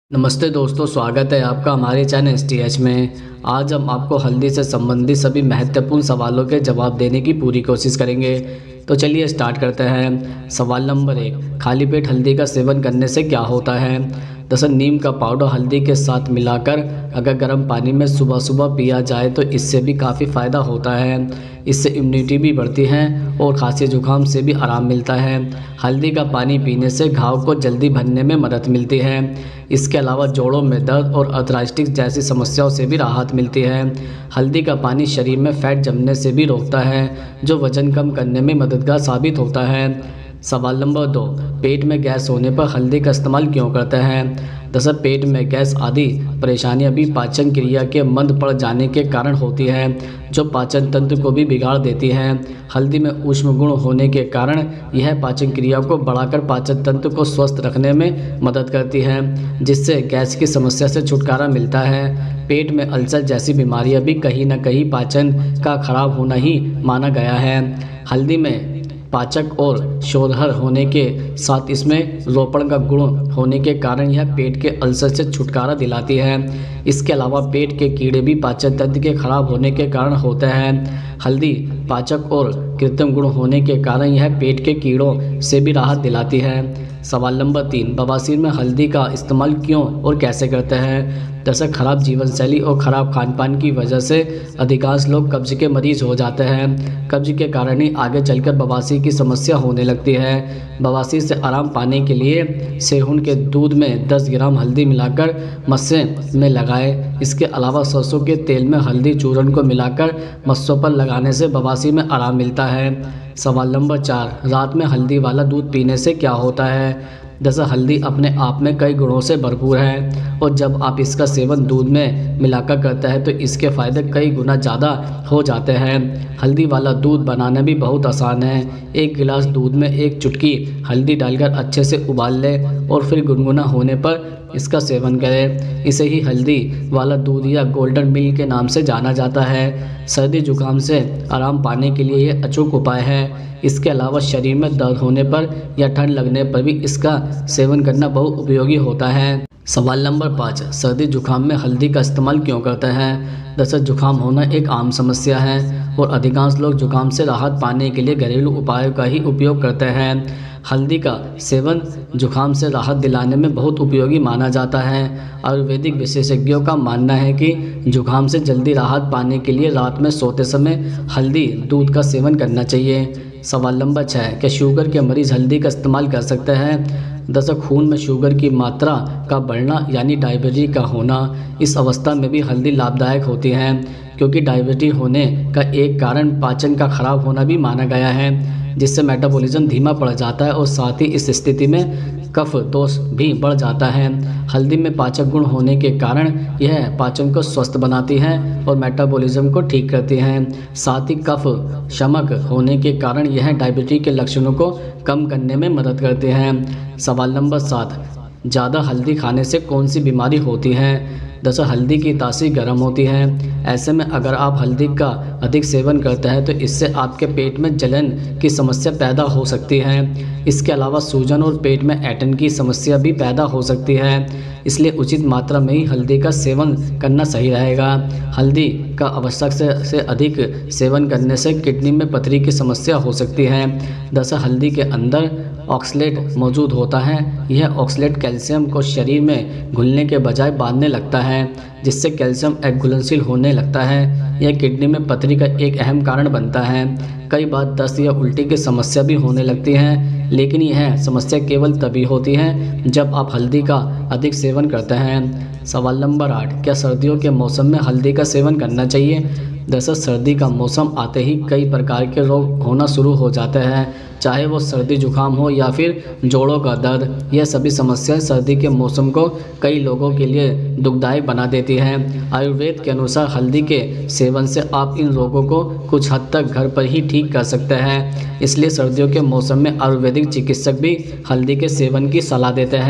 नमस्ते दोस्तों, स्वागत है आपका हमारे चैनल STH में। आज हम आपको हल्दी से संबंधित सभी महत्वपूर्ण सवालों के जवाब देने की पूरी कोशिश करेंगे। तो चलिए स्टार्ट करते हैं। सवाल नंबर 1, खाली पेट हल्दी का सेवन करने से क्या होता है। दरअसल नीम का पाउडर हल्दी के साथ मिलाकर अगर गर्म पानी में सुबह सुबह पिया जाए तो इससे भी काफ़ी फ़ायदा होता है। इससे इम्यूनिटी भी बढ़ती है और खांसी जुकाम से भी आराम मिलता है। हल्दी का पानी पीने से घाव को जल्दी भरने में मदद मिलती है। इसके अलावा जोड़ों में दर्द और अर्थराइटिस जैसी समस्याओं से भी राहत मिलती है। हल्दी का पानी शरीर में फैट जमने से भी रोकता है, जो वजन कम करने में मददगार साबित होता है। सवाल नंबर 2, पेट में गैस होने पर हल्दी का इस्तेमाल क्यों करते हैं। दरअसल पेट में गैस आदि परेशानियां भी पाचन क्रिया के मंद पड़ जाने के कारण होती है, जो पाचन तंत्र को भी बिगाड़ देती है। हल्दी में ऊष्म गुण होने के कारण यह पाचन क्रिया को बढ़ाकर पाचन तंत्र को स्वस्थ रखने में मदद करती है, जिससे गैस की समस्या से छुटकारा मिलता है। पेट में अल्सर जैसी बीमारियां भी कहीं न कहीं पाचन का खराब होना ही माना गया है। हल्दी में पाचक और शोधहर होने के साथ इसमें रोपण का गुण होने के कारण यह पेट के अल्सर से छुटकारा दिलाती है। इसके अलावा पेट के कीड़े भी पाचन तंत्र के खराब होने के कारण होते हैं। हल्दी पाचक और कृत्रिम गुण होने के कारण यह पेट के कीड़ों से भी राहत दिलाती है। सवाल नंबर 3, बवासीर में हल्दी का इस्तेमाल क्यों और कैसे करते हैं। दरअसल खराब जीवन शैली और ख़राब खान पान की वजह से अधिकांश लोग कब्ज के मरीज हो जाते हैं। कब्ज के कारण ही आगे चलकर बवासीर की समस्या होने लगती है। बवासीर से आराम पाने के लिए सेहुन के दूध में 10 ग्राम हल्दी मिलाकर मस्से में लगाएं। इसके अलावा सरसों के तेल में हल्दी चूर्ण को मिलाकर मस्सों पर लगाने से बवासीर में आराम मिलता है। सवाल नंबर 4, रात में हल्दी वाला दूध पीने से क्या होता है। दरअसल हल्दी अपने आप में कई गुणों से भरपूर है और जब आप इसका सेवन दूध में मिलाकर करते हैं तो इसके फ़ायदे कई गुना ज़्यादा हो जाते हैं। हल्दी वाला दूध बनाना भी बहुत आसान है। 1 गिलास दूध में 1 चुटकी हल्दी डालकर अच्छे से उबाल लें और फिर गुनगुना होने पर इसका सेवन करें। इसे ही हल्दी वाला दूध या गोल्डन मिल्क के नाम से जाना जाता है। सर्दी जुकाम से आराम पाने के लिए यह अचूक उपाय है। इसके अलावा शरीर में दर्द होने पर या ठंड लगने पर भी इसका सेवन करना बहुत उपयोगी होता है। सवाल नंबर 5, सर्दी जुकाम में हल्दी का इस्तेमाल क्यों करते हैं। दरअसल जुकाम होना एक आम समस्या है और अधिकांश लोग जुकाम से राहत पाने के लिए घरेलू उपायों का ही उपयोग करते हैं। हल्दी का सेवन जुकाम से राहत दिलाने में बहुत उपयोगी माना जाता है। आयुर्वेदिक विशेषज्ञों का मानना है कि जुकाम से जल्दी राहत पाने के लिए रात में सोते समय हल्दी दूध का सेवन करना चाहिए। सवाल नंबर 6, क्या शुगर के मरीज़ हल्दी का इस्तेमाल कर सकते हैं। दरअसल खून में शुगर की मात्रा का बढ़ना यानी डायबिटीज का होना, इस अवस्था में भी हल्दी लाभदायक होती है, क्योंकि डायबिटीज होने का एक कारण पाचन का खराब होना भी माना गया है, जिससे मेटाबॉलिज्म धीमा पड़ जाता है और साथ ही इस स्थिति में कफ दोष भी बढ़ जाता है। हल्दी में पाचक गुण होने के कारण यह पाचन को स्वस्थ बनाती है और मेटाबॉलिज्म को ठीक करती है। साथ ही कफ शमक होने के कारण यह डायबिटीज के लक्षणों को कम करने में मदद करते हैं। सवाल नंबर 7, ज़्यादा हल्दी खाने से कौन सी बीमारी होती है। दरअसल हल्दी की तासीर गर्म होती है। ऐसे में अगर आप हल्दी का अधिक सेवन करते हैं तो इससे आपके पेट में जलन की समस्या पैदा हो सकती है। इसके अलावा सूजन और पेट में ऐंठन की समस्या भी पैदा हो सकती है, इसलिए उचित मात्रा में ही हल्दी का सेवन करना सही रहेगा। हल्दी का आवश्यक से अधिक सेवन करने से किडनी में पथरी की समस्या हो सकती है। दरअसल हल्दी के अंदर ऑक्सलेट मौजूद होता है। यह ऑक्सलेट कैल्शियम को शरीर में घुलने के बजाय बांधने लगता है, जिससे कैल्शियम अघुलनशील होने लगता है। यह किडनी में पथरी का एक अहम कारण बनता है। कई बार दस्त या उल्टी की समस्या भी होने लगती है, लेकिन यह समस्या केवल तभी होती है जब आप हल्दी का अधिक सेवन करते हैं। सवाल नंबर 8, क्या सर्दियों के मौसम में हल्दी का सेवन करना चाहिए। दरअसल सर्दी का मौसम आते ही कई प्रकार के रोग होना शुरू हो जाते हैं, चाहे वो सर्दी जुकाम हो या फिर जोड़ों का दर्द। यह सभी समस्याएं सर्दी के मौसम को कई लोगों के लिए दुखदायक बना देती हैं। आयुर्वेद के अनुसार हल्दी के सेवन से आप इन रोगों को कुछ हद तक घर पर ही ठीक कर सकते हैं। इसलिए सर्दियों के मौसम में आयुर्वेदिक चिकित्सक भी हल्दी के सेवन की सलाह देते हैं।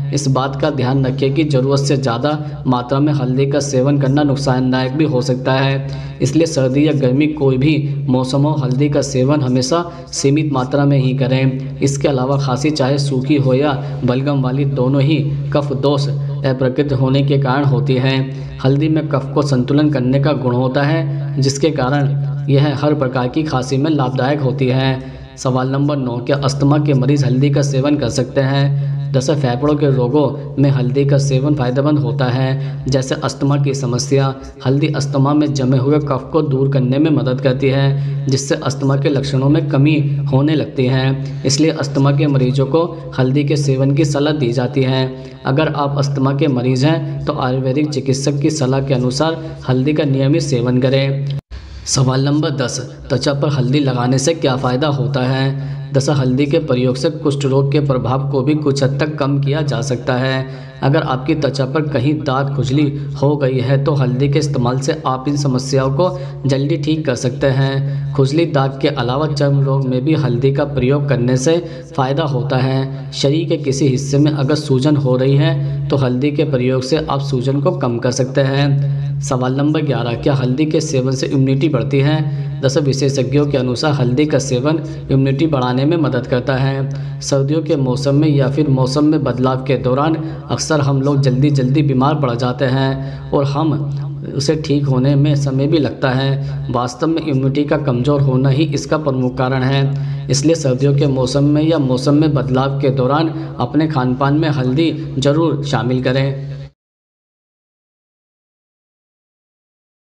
इस बात का ध्यान रखें कि ज़रूरत से ज़्यादा मात्रा में हल्दी का सेवन करना नुकसानदायक भी हो सकता है। इसलिए सर्दी या गर्मी कोई भी मौसम हो, हल्दी का सेवन हमेशा सीमित मात्रा में ही करें। इसके अलावा खांसी चाहे सूखी हो या बलगम वाली, दोनों ही कफ दोष अप्रकृत होने के कारण होती है। हल्दी में कफ को संतुलन करने का गुण होता है, जिसके कारण यह हर प्रकार की खांसी में लाभदायक होती है। सवाल नंबर 9, क्या अस्थमा के मरीज़ हल्दी का सेवन कर सकते हैं? जैसे फेफड़ों के रोगों में हल्दी का सेवन फायदेमंद होता है। जैसे अस्थमा की समस्या, हल्दी अस्थमा में जमे हुए कफ को दूर करने में मदद करती है, जिससे अस्थमा के लक्षणों में कमी होने लगती है। इसलिए अस्थमा के मरीजों को हल्दी के सेवन की सलाह दी जाती है। अगर आप अस्थमा के मरीज़ हैं तो आयुर्वेदिक चिकित्सक की सलाह के अनुसार हल्दी का नियमित सेवन करें। सवाल नंबर 10, त्वचा पर हल्दी लगाने से क्या फ़ायदा होता है? दरअसल हल्दी के प्रयोग से कुष्ठ रोग के प्रभाव को भी कुछ हद तक कम किया जा सकता है। अगर आपकी त्वचा पर कहीं दाग खुजली हो गई है तो हल्दी के इस्तेमाल से आप इन समस्याओं को जल्दी ठीक कर सकते हैं। खुजली, दाग के अलावा चर्म रोग में भी हल्दी का प्रयोग करने से फ़ायदा होता है। शरीर के किसी हिस्से में अगर सूजन हो रही है तो हल्दी के प्रयोग से आप सूजन को कम कर सकते हैं। सवाल नंबर 11, क्या हल्दी के सेवन से इम्यूनिटी बढ़ती है? दरअसल विशेषज्ञों के अनुसार हल्दी का सेवन इम्यूनिटी बढ़ाने में मदद करता है। सर्दियों के मौसम में या फिर मौसम में बदलाव के दौरान अक्सर हम लोग जल्दी बीमार पड़ जाते हैं और हम उसे ठीक होने में समय भी लगता है। वास्तव में इम्यूनिटी का कमज़ोर होना ही इसका प्रमुख कारण है। इसलिए सर्दियों के मौसम में या मौसम में बदलाव के दौरान अपने खान पान में हल्दी ज़रूर शामिल करें।